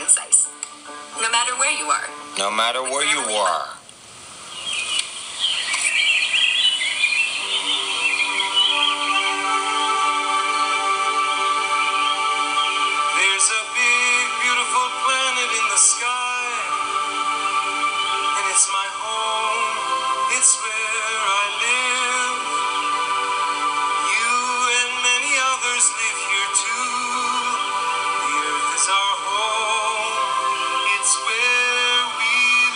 concise. No matter where you are. No matter where you are. There's a big, beautiful planet in the sky, and it's my home, it's where I live. You and many others live here too. The earth is our home, it's where we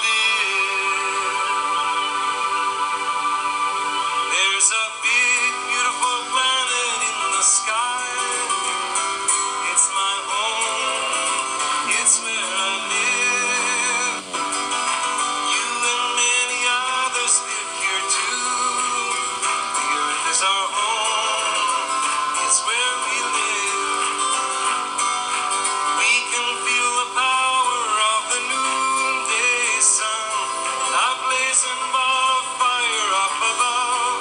live. There's a big, beautiful planet in the sky. It's my home, it's where I live. You and many others live here too. The earth is our home, it's where we live. We can feel the power of the noonday sun, a blazing ball of fire up above,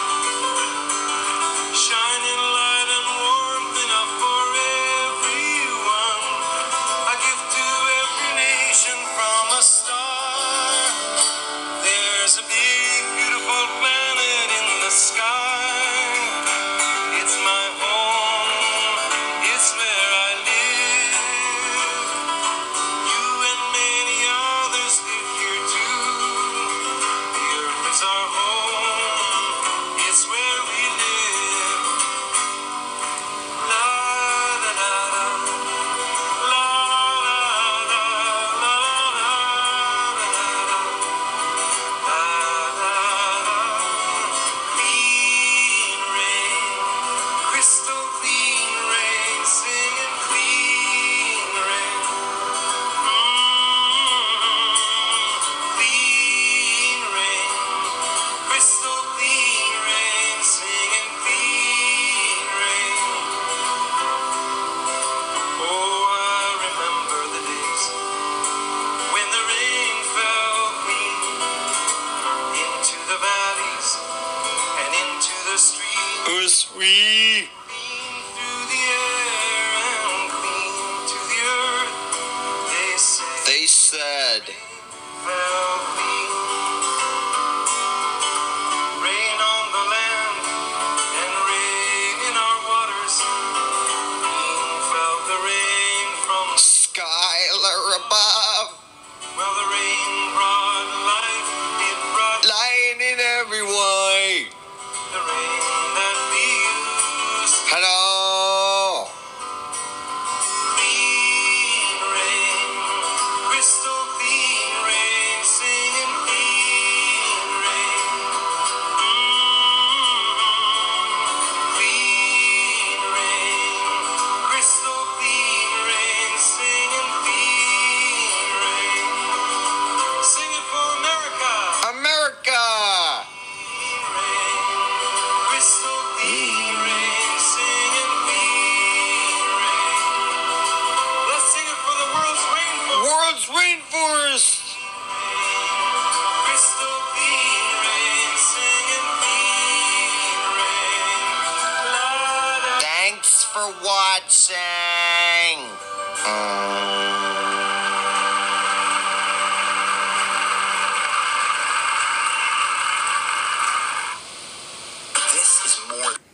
shining light and warmth enough for everyone, a gift to every nation from a star. There's a big, beautiful planet in the sky. It's my home, it's where I live. You and many others live here too. The earth is our home, it's where we live. La la la la, la la la la la la. Clean rain, crystal clean rain, singing clean rain. Clean rain, crystal clean rain, singing clean rain. Oh, I remember the days when the rain fell clean into the valleys and into the streets. Oh, sweet. Clean through the air and clean to the earth. They said fell clean. Rain on the land and rain in our waters. Clean fell the rain from Skylar above. well, the rain brought life, it brought Lying in every way. the rain that we used. Hello. Clean rain, crystal clean rain, singing clean rain. Clean rain, crystal clean rain, singing clean rain. Sing it for America. America. Clean rain, crystal clean rain, singing clean rain. Let's sing it for the world's rainforest. World's rainforest. Crystal clean rain, singing clean rain. La, la. Thanks for watching. This is more